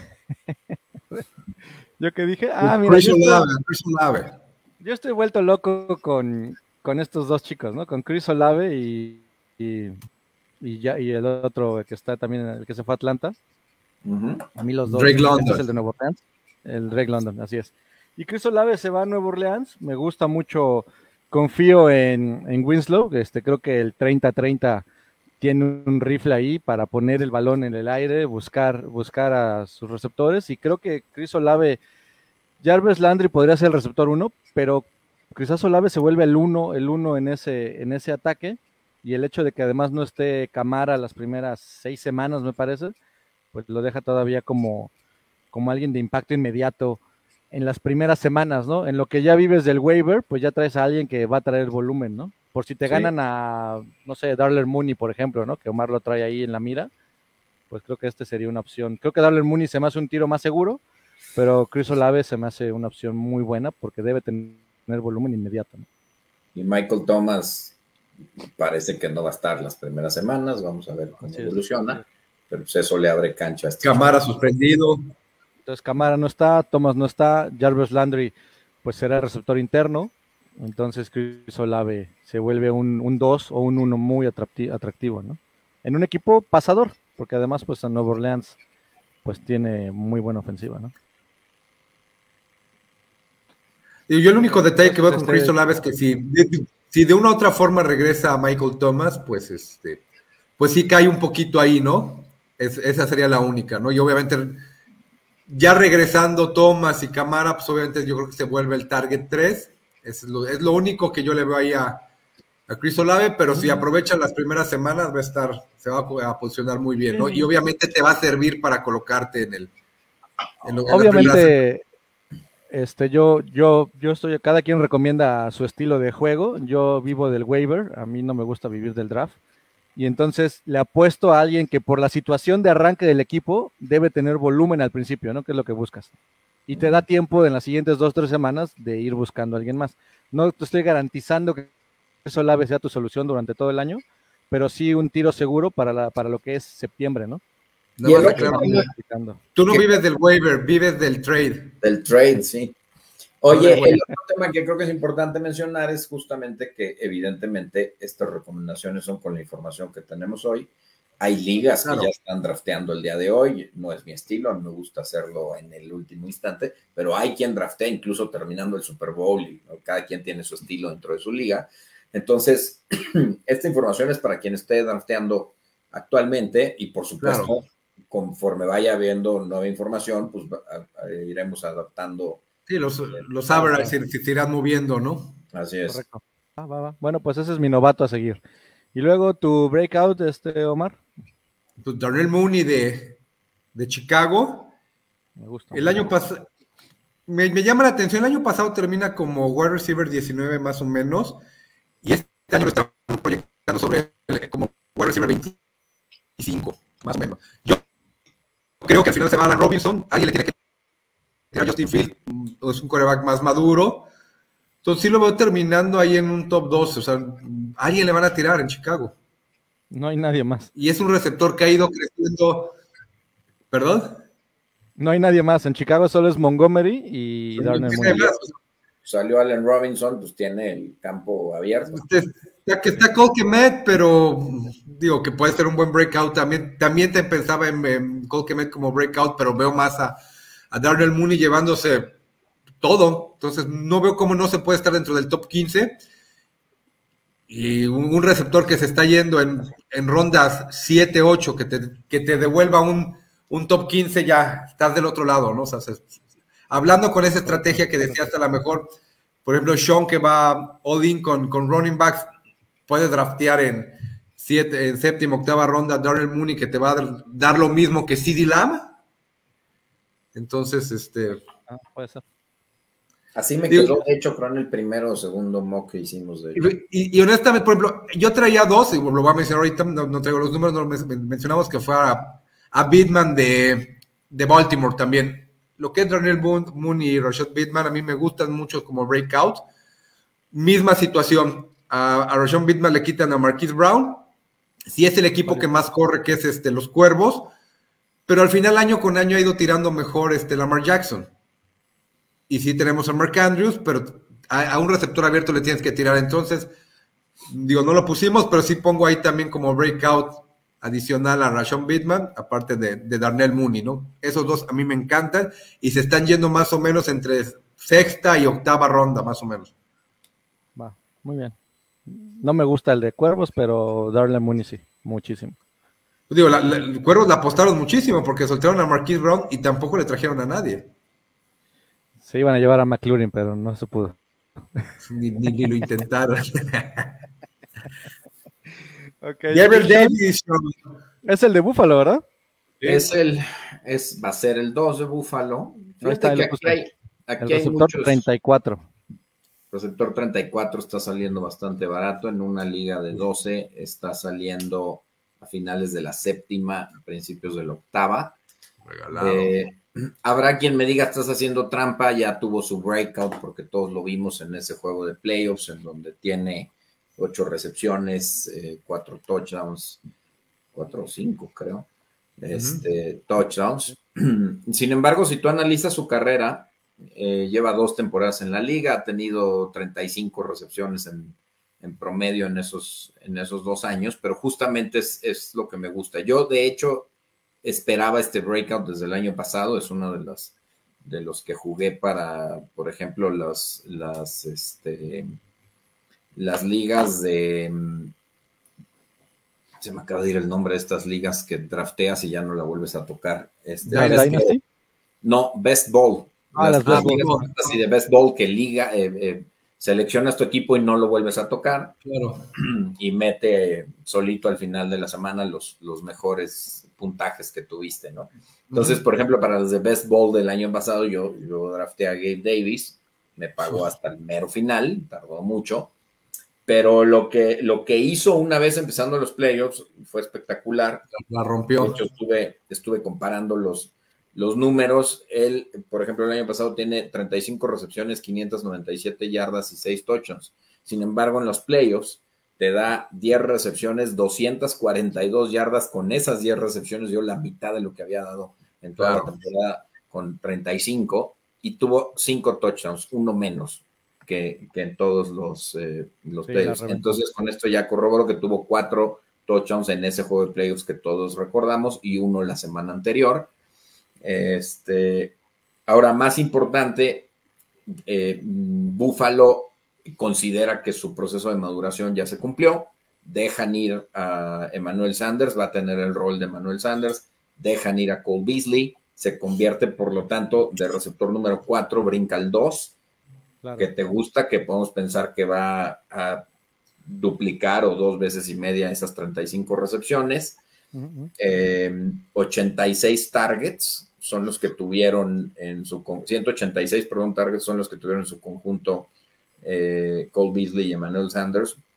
Yo que dije, ah, mira, yo estoy, yo estoy vuelto loco con, con estos dos chicos, ¿no? Con Chris Olave y, y, y, ya, y el otro que está también, el que se fue a Atlanta. Uh-huh. A mí los dos.
Drake London.
Este es el de Nueva Orleans. El Drake London, así es. Y Chris Olave se va a Nueva Orleans. Me gusta mucho. Confío en, en Winslow, este, creo que el treinta treinta tiene un rifle ahí para poner el balón en el aire, buscar, buscar a sus receptores, y creo que Chris Olave, Jarvis Landry podría ser el receptor uno, pero quizás Olave se vuelve el uno, el uno en ese, en ese ataque, y el hecho de que además no esté Camara las primeras seis semanas, me parece, pues lo deja todavía como, como alguien de impacto inmediato en las primeras semanas, ¿no? En lo que ya vives del waiver, pues ya traes a alguien que va a traer volumen, ¿no? Por si te sí. ganan a, no sé, Darnell Mooney, por ejemplo, ¿no? Que Omar lo trae ahí en la mira, pues creo que este sería una opción. Creo que Darnell Mooney se me hace un tiro más seguro, pero Chris Olave se me hace una opción muy buena porque debe tener volumen inmediato, ¿no?
Y Michael Thomas parece que no va a estar las primeras semanas, vamos a ver cómo sí, evoluciona, sí. Pero pues eso le abre cancha a este
Camara suspendido.
Entonces Camara no está, Thomas no está, Jarvis Landry pues será el receptor interno, entonces Chris Olave se vuelve un dos o un uno muy atractivo, ¿no? En un equipo pasador, porque además pues en Nueva Orleans pues tiene muy buena ofensiva, ¿no?
Y yo el único detalle que veo con este... Chris Olave es que si de, si de una u otra forma regresa a Michael Thomas, pues este, pues sí cae un poquito ahí, ¿no? Es, esa sería la única, ¿no? Y obviamente ya regresando Thomas y Camara, pues obviamente yo creo que se vuelve el target tres. Es lo, es lo único que yo le veo ahí a, a Chris Olave, pero si aprovecha las primeras semanas va a estar, se va a, a posicionar muy bien, ¿no? Y obviamente te va a servir para colocarte en el...
En lo, obviamente, en este, yo, yo, yo estoy, cada quien recomienda su estilo de juego. Yo vivo del waiver, a mí no me gusta vivir del draft. Y entonces le apuesto a alguien que por la situación de arranque del equipo debe tener volumen al principio, ¿no? Que es lo que buscas. Y te da tiempo en las siguientes dos, tres semanas de ir buscando a alguien más. No te estoy garantizando que Olave sea tu solución durante todo el año, pero sí un tiro seguro para, la, para lo que es septiembre, ¿no?
No, y el claro, no, tú no vives del waiver, vives del trade.
Del trade, sí. Oye, el otro tema que creo que es importante mencionar es justamente que evidentemente estas recomendaciones son con la información que tenemos hoy. Hay ligas claro. que ya están drafteando el día de hoy, no es mi estilo, a mí me gusta hacerlo en el último instante, pero hay quien draftea incluso terminando el Super Bowl y ¿no? Cada quien tiene su estilo dentro de su liga. Entonces, esta información es para quien esté drafteando actualmente y por supuesto, claro. conforme vaya habiendo nueva información, pues a, a, iremos adaptando.
Sí, los, los average se, se irán moviendo, ¿no?
Así es.
Correcto. Ah, va, va. Bueno, pues ese es mi novato a seguir. Y luego tu breakout, este Omar.
Pues Darnell Mooney de, de Chicago.
Me gusta.
El año pasado, me, me llama la atención, el año pasado termina como wide receiver diecinueve más o menos, y este año lo están proyectando sobre como wide receiver veinticinco, más o menos. Yo creo que al final se va a Allen Robinson, alguien le tiene que tirar a Justin Fields, es un quarterback más maduro. Entonces sí lo veo terminando ahí en un top dos, o sea, a alguien le van a tirar en Chicago.
No hay nadie más.
Y es un receptor que ha ido creciendo. ¿Perdón?
No hay nadie más. En Chicago solo es Montgomery y Darnell Mooney.
Salió Allen Robinson, pues tiene el campo abierto.
Está, que está Cole Kmet, pero digo que puede ser un buen breakout. También, también te pensaba en, en Cole Kmet como breakout, pero veo más a, a Darnell Mooney llevándose todo. Entonces no veo cómo no se puede estar dentro del top quince. Y un, un receptor que se está yendo en, en rondas siete, ocho, que te, que te devuelva un, un top quince, ya estás del otro lado, ¿no? O sea, se, hablando con esa estrategia que decías, a lo mejor, por ejemplo, Sean que va all-in con, con running backs, puede draftear en, siete, en séptima, octava ronda Darnell Mooney, que te va a dar, dar lo mismo que CeeDee Lamb. Entonces, este...
Ah, puede ser.
Así me digo, quedó, de hecho, creo en el primero o segundo mock que hicimos de ello.
Y, y, y honestamente, por ejemplo, yo traía dos, y lo voy a mencionar ahorita, no, no traigo los números, no mencionamos que fue a, a Bateman de, de Baltimore también. Lo que es Darnell Mooney y Rashad Bateman a mí me gustan mucho como breakout. Misma situación, a, a Rashad Bateman le quitan a Marquise Brown, si es el equipo que más corre, que es este, los Cuervos, pero al final año con año ha ido tirando mejor este, Lamar Jackson. Y sí tenemos a Mark Andrews, pero a, a un receptor abierto le tienes que tirar. Entonces, digo, no lo pusimos, pero sí pongo ahí también como breakout adicional a Rashad Bateman, aparte de, de Darnell Mooney, ¿no? Esos dos a mí me encantan y se están yendo más o menos entre sexta y octava ronda, más o menos.
Va, muy bien. No me gusta el de Cuervos, pero Darnell Mooney sí, muchísimo.
Digo, la, la, los Cuervos la apostaron muchísimo porque soltaron a Marquise Brown y tampoco le trajeron a nadie.
Se iban a llevar a McLaurin, pero no se pudo.
Ni, ni, ni lo intentaron.
Okay.
Davis.
Es el de Buffalo, ¿verdad?
Sí. Es el, es, va a ser el dos de Buffalo.
Ahí está,
que aquí hay, aquí
el
hay
receptor
muchos,
treinta y cuatro.
Receptor treinta y cuatro está saliendo bastante barato. En una liga de doce está saliendo a finales de la séptima, principios de la octava.
Regalado.
Eh, habrá quien me diga, estás haciendo trampa, ya tuvo su breakout, porque todos lo vimos en ese juego de playoffs, en donde tiene ocho recepciones, eh, cuatro touchdowns, cuatro o cinco, creo, este, uh-huh. touchdowns. Sin embargo, si tú analizas su carrera, eh, lleva dos temporadas en la liga, ha tenido treinta y cinco recepciones en, en promedio en esos, en esos dos años, pero justamente es, es lo que me gusta. Yo, de hecho, esperaba este breakout desde el año pasado, es uno de los, de los que jugué para, por ejemplo, las, las, este, las ligas de, se me acaba de ir el nombre de estas ligas que drafteas y ya no la vuelves a tocar. Este,
Best Ball.
No, Best Ball.
Ah,
las,
las
las ligas así de Best Ball que liga, eh, eh, seleccionas tu equipo y no lo vuelves a tocar.
Claro.
Y mete solito al final de la semana los, los mejores puntajes que tuviste, ¿no? Entonces, por ejemplo, para los de Best Ball del año pasado, yo, yo drafté a Gabe Davis, me pagó hasta el mero final, tardó mucho, pero lo que, lo que hizo una vez empezando los playoffs fue espectacular.
La rompió.
De hecho, estuve, estuve comparando los, los números. Él, por ejemplo, el año pasado tiene treinta y cinco recepciones, quinientas noventa y siete yardas y seis touchdowns. Sin embargo, en los playoffs te da diez recepciones, doscientas cuarenta y dos yardas. Con esas diez recepciones dio la mitad de lo que había dado en toda claro. la temporada con treinta y cinco y tuvo cinco touchdowns, uno menos que, que en todos los, eh, los sí, playoffs. Entonces, con esto ya corroboro que tuvo cuatro touchdowns en ese juego de playoffs que todos recordamos y uno la semana anterior. Este, ahora, más importante, eh, Buffalo considera que su proceso de maduración ya se cumplió, dejan ir a Emmanuel Sanders, va a tener el rol de Emmanuel Sanders, dejan ir a Cole Beasley, se convierte por lo tanto de receptor número cuatro, brinca al dos, claro. que te gusta, que podemos pensar que va a duplicar o dos veces y media esas treinta y cinco recepciones, uh-huh. eh, ochenta y seis targets son los que tuvieron en su, ciento ochenta y seis, perdón, targets son los que tuvieron en su conjunto Eh, Cole Beasley y Emmanuel Sanders,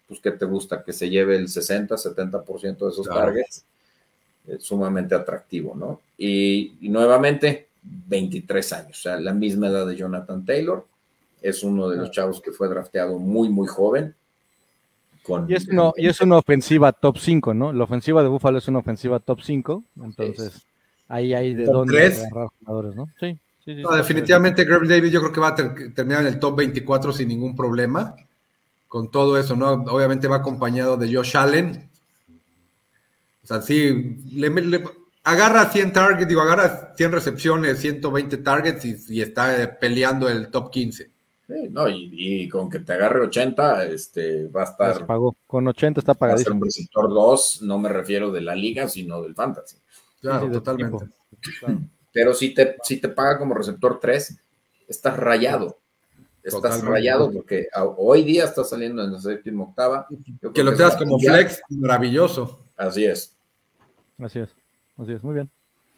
pues, ¿qué te gusta? Que se lleve el sesenta, setenta por ciento de esos
Claro.
targets. Es sumamente atractivo, ¿no? Y, y nuevamente, veintitrés años, o sea, la misma edad de Jonathan Taylor. Es uno de los chavos que fue drafteado muy, muy joven. Con,
Y es, una, y es una ofensiva top cinco, ¿no? La ofensiva de Buffalo es una ofensiva top cinco, entonces
es.
ahí hay de
¿Top
dónde
tres?
agarrar jugadores, ¿no? Sí, sí, sí.
No, definitivamente Greg Davis yo creo que va a ter terminar en el top veinticuatro sin ningún problema. Con todo eso, ¿no? Obviamente va acompañado de Josh Allen. O sea, sí, le, le, agarra cien targets, digo, agarra cien recepciones, ciento veinte targets y, y está peleando el top quince.
Sí, no, y, y con que te agarre ochenta, este, va a estar...
Se pagó. Con ochenta está
Va a ser
pagadísimo.
un receptor dos, no me refiero de la liga, sino del fantasy.
Claro,
Sí, sí, de
totalmente.
tipo. Claro.
Pero si te, si te paga como receptor tres, estás rayado. Estás
Totalmente.
rayado porque a, hoy día estás saliendo en la séptima octava. Yo
Que
creo
lo
es
tengas
una
como
tía.
flex, maravilloso.
Así es.
Así es, así es, muy bien.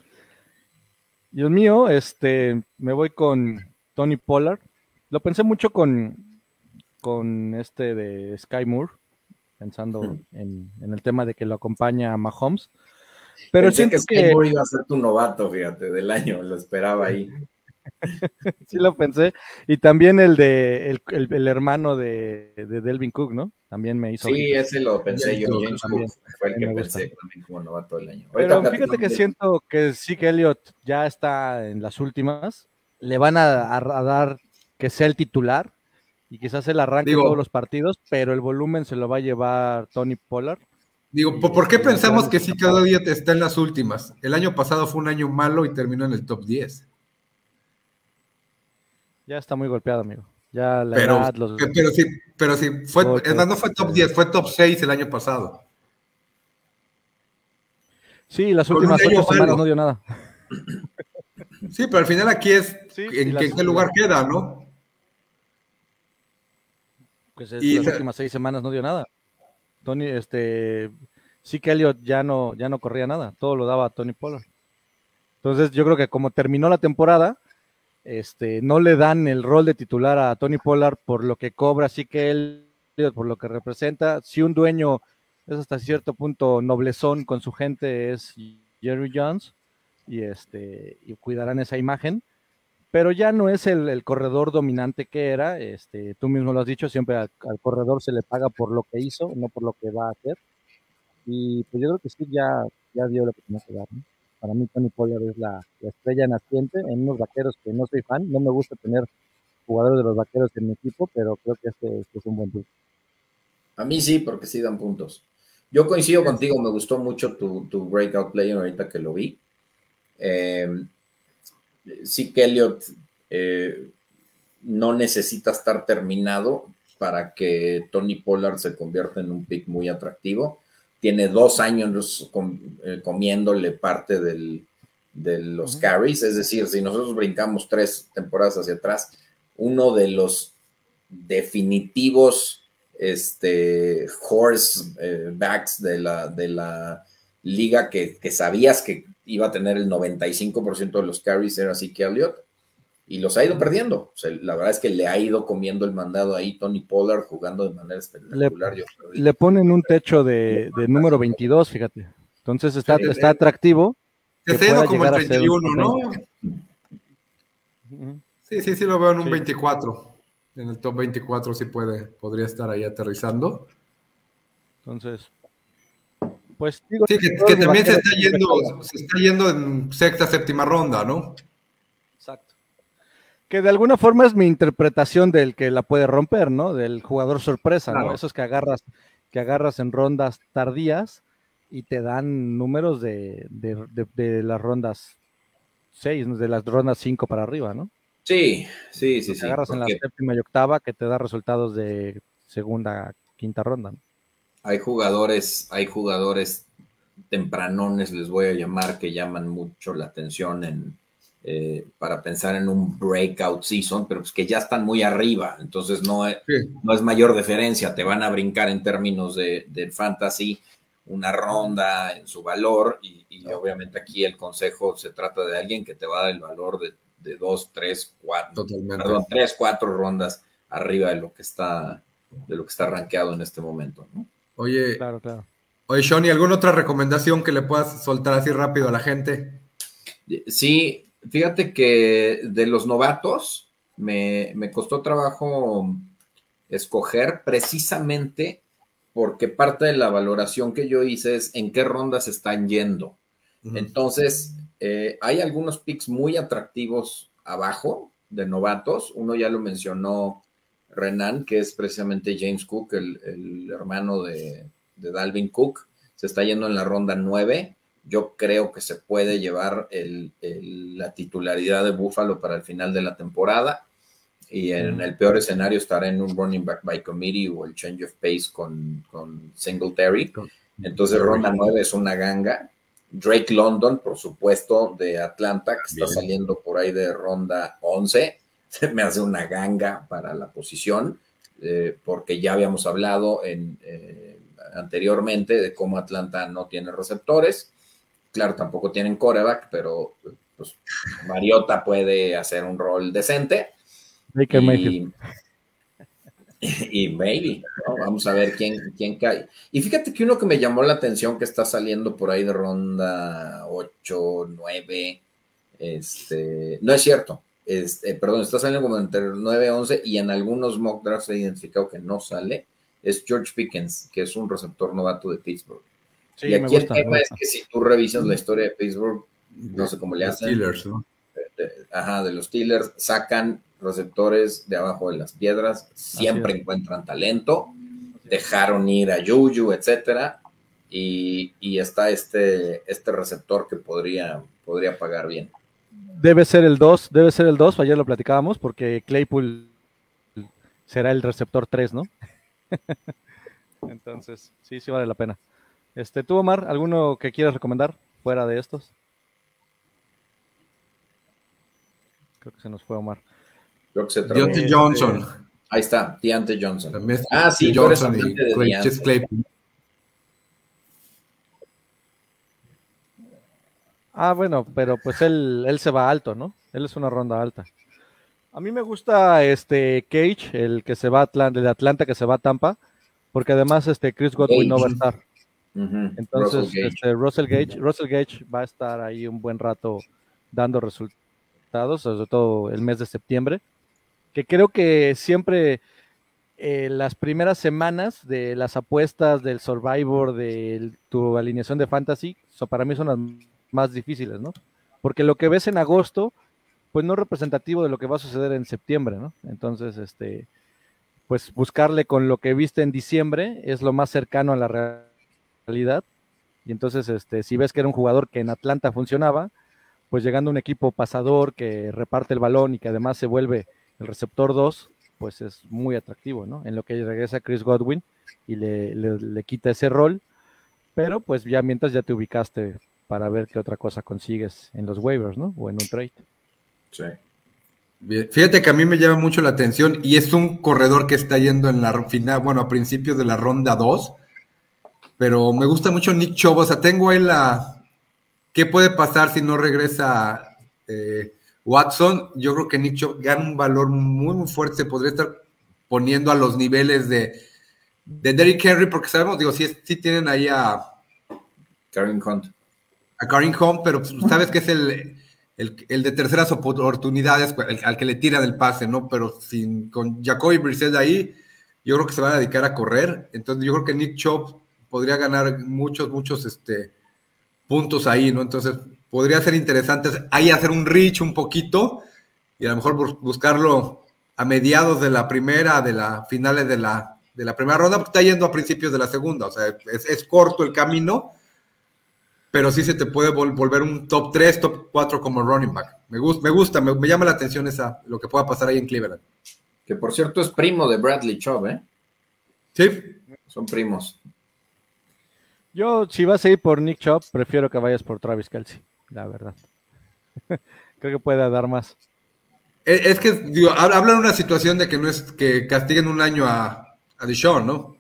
Y el mío, este, me voy con Tony Pollard. Lo pensé mucho con, con este de Sky Moore, pensando
Hmm.
en, en el tema de que lo acompaña Mahomes. Pero
Pensé
siento
que
que,
Sky Moore iba a ser tu novato, fíjate, del año, lo esperaba ahí.
sí lo pensé. Y también el de el, el, el hermano de, de Delvin Cook, ¿no? También me hizo
Sí,
ojitos.
ese lo pensé
James
yo.
Cook,
James
también,
Cook fue el que
me gusta.
pensé también como novato del año. Ahorita
Pero fíjate
platicamos
que
de-
siento que Zeke Elliott ya está en las últimas. Le van a, a, a dar que sea el titular y quizás él arranque
Digo,
todos los partidos, pero el volumen se lo va a llevar Tony Pollard.
digo, ¿por, ¿por qué
Y las
pensamos
grandes
que sí
tapadas.
cada día está en las últimas? El año pasado fue un año malo y terminó en el top diez.
Ya está muy golpeado, amigo. Ya la
Pero,
edad, los
pero sí, pero sí, fue,
golpes,
es más, no fue top diez, fue top seis el año pasado.
Sí, las
Con un
últimas
año
ocho semanas
malo.
no dio nada.
Sí, pero al final aquí es
Sí,
en,
y las,
en qué lugar queda, ¿no?
pues es,
Y
las
se-
últimas seis semanas no dio nada. Tony, este, sí que Elliott ya no, ya no corría nada, todo lo daba Tony Pollard. Entonces yo creo que como terminó la temporada, este, no le dan el rol de titular a Tony Pollard por lo que cobra, así que él, por lo que representa. Si un dueño es hasta cierto punto noblezón con su gente, es Jerry Jones, y, este, y cuidarán esa imagen, pero ya no es el, el corredor dominante que era. Este, tú mismo lo has dicho, siempre al, al corredor se le paga por lo que hizo, no por lo que va a hacer. Y pues yo creo que sí, ya, ya dio lo que tenía que dar, ¿no? Para mí Tony Pollard es la, la estrella naciente en unos vaqueros que no soy fan. No me gusta tener jugadores de los vaqueros en mi equipo, pero creo que este, este es un buen pick.
A mí sí, porque sí dan puntos. Yo coincido contigo, me gustó mucho tu, tu breakout player ahorita que lo vi. Eh, sí que Elliot eh, no necesita estar terminado para que Tony Pollard se convierta en un pick muy atractivo. Tiene dos años com, eh, comiéndole parte del, de los uh-huh. carries, es decir, si nosotros brincamos tres temporadas hacia atrás, uno de los definitivos este, horse eh, backs de la, de la liga que, que sabías que iba a tener el noventa y cinco por ciento de los carries era Zeke Elliott, y los ha ido perdiendo. O sea, la verdad es que le ha ido comiendo el mandado ahí Tony Pollard jugando de manera espectacular.
Le,
Yo
le ponen un techo de, de número veintidós, fíjate. Entonces está, sí, está atractivo.
Que
que pueda
como
llegar
el treinta y uno, ¿no?
Uh-huh.
Sí, sí, sí lo veo en un
sí.
veinticuatro. En el top veinticuatro sí puede, podría estar ahí aterrizando.
Entonces, pues digo,
sí, que, que también se está yendo, se está yendo en sexta, séptima ronda, ¿no?
Exacto. Que de alguna forma es mi interpretación del que la puede romper, ¿no? Del jugador sorpresa, claro. ¿no? Esos que agarras, que agarras en rondas tardías y te dan números de, de, de, de las rondas seis, de las rondas cinco para arriba, ¿no?
Sí, sí, sí,
que
sí.
agarras en la séptima y octava que te da resultados de segunda, quinta ronda, ¿no?
Hay jugadores, hay jugadores tempranones, les voy a llamar, que llaman mucho la atención en, eh, para pensar en un breakout season, pero pues que ya están muy arriba, entonces no es, sí. no es mayor diferencia, te van a brincar en términos de, de fantasy una ronda en su valor, y, y obviamente aquí el consejo se trata de alguien que te va a dar el valor de, de dos, tres, cuatro, perdón, tres, cuatro rondas arriba de lo que está de lo que está rankeado en este momento, ¿no?
Oye,
claro, claro.
Oye, Shawnee, ¿alguna otra recomendación que le puedas soltar así rápido a la gente?
Sí, fíjate que de los novatos me, me costó trabajo escoger precisamente porque parte de la valoración que yo hice es en qué rondas están yendo. Uh-huh. Entonces, eh, hay algunos picks muy atractivos abajo de novatos. Uno ya lo mencionó Renan, que es precisamente James Cook, el, el hermano de, de Dalvin Cook. Se está yendo en la ronda nueve. Yo creo que se puede llevar el, el, la titularidad de Buffalo para el final de la temporada. Y en el peor escenario estará en un running back by committee o el change of pace con, con Singletary. Entonces, ronda nueve es una ganga. Drake London, por supuesto, de Atlanta, que está saliendo por ahí de ronda once. Se me hace una ganga para la posición, eh, porque ya habíamos hablado en, eh, anteriormente de cómo Atlanta no tiene receptores. Claro, tampoco tienen quarterback, pero pues, Mariota puede hacer un rol decente. Y, y maybe, ¿no? Vamos a ver quién, quién cae. Y fíjate que uno que me llamó la atención que está saliendo por ahí de ronda ocho, nueve, este, no es cierto, este, perdón, está saliendo como entre nueve, once y en algunos mock drafts he identificado que no sale, es George Pickens, que es un receptor novato de Pittsburgh. Sí, y aquí gusta, el tema es que si tú revisas la historia de Pittsburgh, no sé cómo le hacen. Steelers, ¿no? Ajá, de los Steelers, sacan receptores de abajo de las piedras, siempre encuentran talento, dejaron ir a Juju, etcétera, y, y está este, este receptor que podría, podría pagar bien.
Debe ser el dos, debe ser el dos, ayer lo platicábamos, porque Claypool será el receptor tres, ¿no? Entonces, sí, sí vale la pena. Este, ¿tú, Omar, alguno que quieras recomendar fuera de estos? Creo que se nos fue Omar.
Deontay Johnson.
Ahí está, Deontay Johnson.
Ah, sí, Johnson y Claypool.
Ah, bueno, pero pues él, él se va alto, ¿no? Él es una ronda alta. A mí me gusta este Cage, el que se va a Atlanta, el de Atlanta que se va a Tampa, porque además este Chris Godwin Gage. no va a estar. Uh-huh. Entonces, Russell Gage. Este, Russell Gage, Russell Gage va a estar ahí un buen rato dando resultados, sobre todo el mes de septiembre, que creo que siempre eh, las primeras semanas de las apuestas del Survivor, de tu alineación de Fantasy, so, para mí son las más difíciles, ¿no? Porque lo que ves en agosto, pues no es representativo de lo que va a suceder en septiembre, ¿no? Entonces, este, pues buscarle con lo que viste en diciembre es lo más cercano a la realidad. Y entonces, este, si ves que era un jugador que en Atlanta funcionaba, pues llegando a un equipo pasador que reparte el balón y que además se vuelve el receptor dos, pues es muy atractivo, ¿no? En lo que regresa Chris Godwin y le, le, le quita ese rol, pero pues ya mientras ya te ubicaste para ver qué otra cosa consigues en los waivers, ¿no? O en un trade.
Sí. Bien. Fíjate que a mí me llama mucho la atención y es un corredor que está yendo en la final, bueno, a principios de la ronda dos, pero me gusta mucho Nick Chubb, o sea, tengo ahí la... ¿Qué puede pasar si no regresa eh, Watson? Yo creo que Nick Chubb gana un valor muy, muy fuerte, se podría estar poniendo a los niveles de, de Derrick Henry, porque sabemos, digo, sí, sí tienen ahí a...
Kareem Hunt.
A Kareem Hunt, pero sabes que es el... El, el de terceras oportunidades, el, al que le tiran el pase, ¿no? Pero sin, con Jacoby Brissett ahí, yo creo que se va a dedicar a correr. Entonces, yo creo que Nick Chubb podría ganar muchos, muchos este, puntos ahí, ¿no? Entonces, podría ser interesante ahí hacer un reach un poquito y a lo mejor buscarlo a mediados de la primera, de la finales de la, de la primera ronda, porque está yendo a principios de la segunda. O sea, es, es corto el camino, pero sí se te puede vol- volver un top tres, top cuatro como running back. Me, gust- me gusta, me, me llama la atención esa, lo que pueda pasar ahí en Cleveland.
Que por cierto es primo de Bradley Chubb, ¿eh?
Sí.
Son primos.
Yo, si vas a ir por Nick Chubb, prefiero que vayas por Travis Kelce, la verdad. Creo que puede dar más.
Es, es que, digo, hablan de una situación de que no es que castiguen un año a, a Deshaun, ¿no?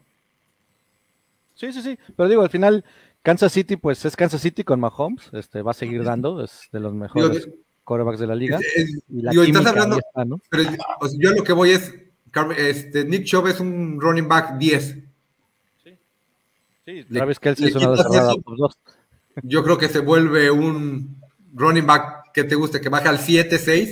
Sí, sí, sí, pero digo, al final... Kansas City, pues es Kansas City con Mahomes, este, va a seguir dando, es de los mejores digo, quarterbacks de la liga.
Es, es,
y la
digo, estás hablando,
está, ¿no?
Pero o sea, yo lo que voy es, Este, Nick Chubb es un running back diez.
Sí, sí,
Le-
Travis Kelce
le
es una
quitas
cerrada
eso,
top dos.
Yo creo que se vuelve un running back que te guste, que baja al siete seis.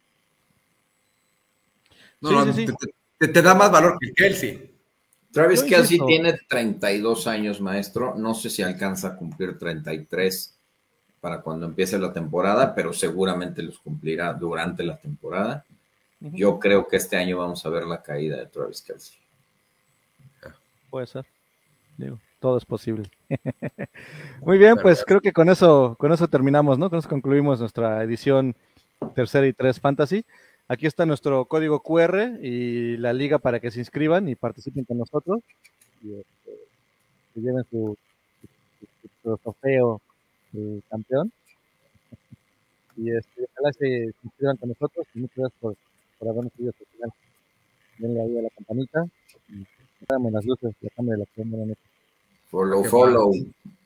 No,
Sí,
no,
sí, sí.
te, te- te da más valor que Kelsey.
Travis
Yo
Kelce
insisto.
tiene treinta y dos años, maestro. No sé si alcanza a cumplir treinta y tres para cuando empiece la temporada, pero seguramente los cumplirá durante la temporada.
Ujú.
Yo creo que este año vamos a ver la caída de Travis Kelce.
Puede ser. Digo, todo es posible. Muy bien, pues creo que con eso, con eso terminamos, ¿no? Con eso concluimos nuestra edición tercera y tres Fantasy. Aquí está nuestro código Q R y la liga para que se inscriban y participen con nosotros y este, que lleven su, su, su- su trofeo de campeón. Y este, ojalá se, se inscriban con nosotros. Y muchas gracias por, por habernos seguido hasta el final. Denle ahí a la campanita y dame las luces, la cámara de la cámara.
Follow,
¿Qué
follow.
más?